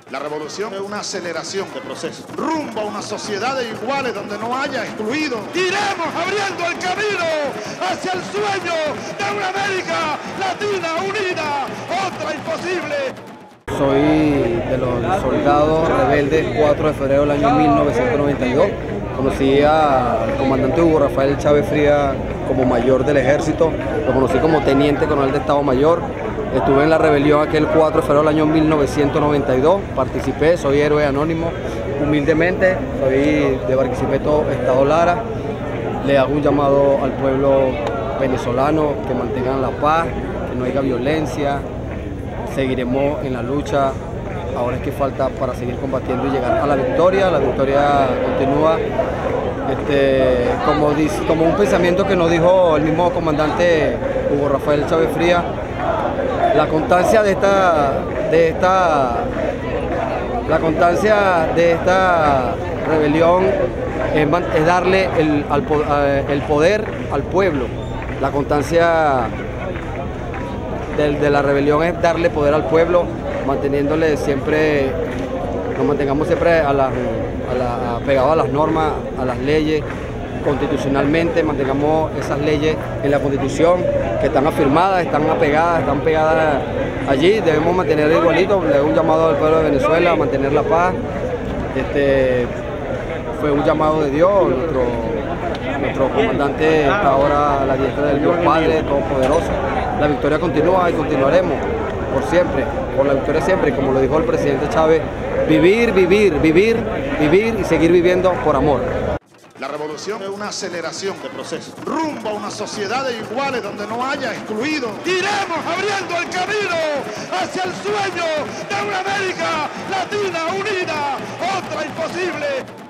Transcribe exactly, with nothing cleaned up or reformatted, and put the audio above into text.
La revolución es una aceleración de procesos, rumbo a una sociedad de iguales donde no haya excluidos. Iremos abriendo el camino hacia el sueño de una América Latina unida, otra imposible. Soy de los soldados rebeldes cuatro de febrero del año mil novecientos noventa y dos. Conocí al comandante Hugo Rafael Chávez Frías como mayor del ejército, lo conocí como teniente coronel de Estado Mayor. Estuve en la rebelión aquel cuatro de febrero del año mil novecientos noventa y dos, participé, soy héroe anónimo, humildemente, soy de Barquisimeto, Estado Lara. Le hago un llamado al pueblo venezolano que mantengan la paz, que no haya violencia. Seguiremos en la lucha, ahora es que falta para seguir combatiendo y llegar a la victoria. La victoria continúa, este, como, dice, como un pensamiento que nos dijo el mismo comandante Hugo Rafael Chávez Frías. La constancia de esta, de esta, la constancia de esta rebelión es, es darle el, al, el poder al pueblo. La constancia de, de la rebelión es darle poder al pueblo, manteniéndole siempre, nos mantengamos siempre a la, a la, pegados a las normas, a las leyes, constitucionalmente, mantengamos esas leyes en la Constitución que están afirmadas, están apegadas, están pegadas allí. Debemos mantener igualito. Le doy un llamado al pueblo de Venezuela a mantener la paz. Este, fue un llamado de Dios. Nuestro, nuestro comandante está ahora a la diestra del Dios Padre Todopoderoso. La victoria continúa y continuaremos por siempre, por la victoria siempre. Como lo dijo el presidente Chávez, vivir, vivir, vivir, vivir y seguir viviendo por amor. La revolución es una aceleración de procesos, rumbo a una sociedad de iguales donde no haya excluidos. Iremos abriendo el camino hacia el sueño de una América Latina unida, otra imposible.